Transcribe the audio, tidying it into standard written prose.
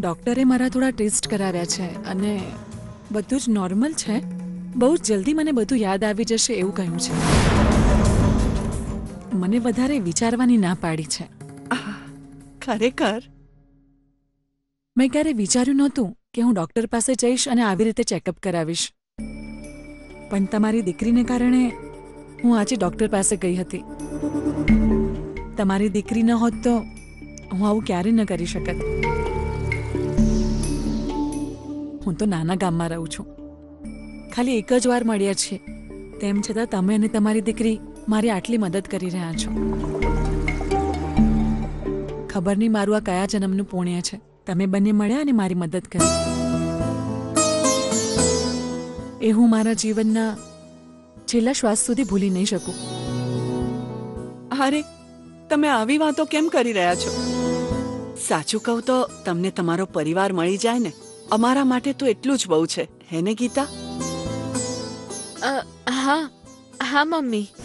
ડોક્ટરે મારા થોડા ટેસ્ટ કરાવ્યા છે અને બધું જ નોર્મલ છે. બહુ જ જલ્દી મને બધું યાદ આવી જશે એવું કહ્યું છે. મને વધારે વિચારવાની ના પાડી છે. ખરેખર મેં ક્યારે વિચાર્યું નહોતું કે હું ડોક્ટર પાસે જઈશ અને આવી રીતે ચેકઅપ કરાવીશ, પણ તમારી દીકરીને કારણે હું આજે ડોક્ટર પાસે ગઈ હતી. તમારી દીકરી ન હોત તો હું આવું ક્યારેય ન કરી શકત. હું તો નાના ગામમાં રહું છું, ખાલી એક જ વાર મળ્યા છીએ, તેમ છતાં તમે અને તમારી દીકરી મારી આટલી મદદ કરી રહ્યા છો. ખબર નહીં મારું આ કયા જન્મનું પુણ્ય છે. તમે બંને મળ્યા અને મારી મદદ કરી. એ હું મારા જીવનના છેલ્લા શ્વાસ સુધી ભૂલી નહીં શકું. અરે તમે આવી વાતો કેમ કરી રહ્યા છો? સાચું કહું તો તમને તમારો પરિવાર મળી જાય ને, અમારા માટે તો એટલું જ બહુ છે, હે ને ગીતા? હા હા મમ્મી.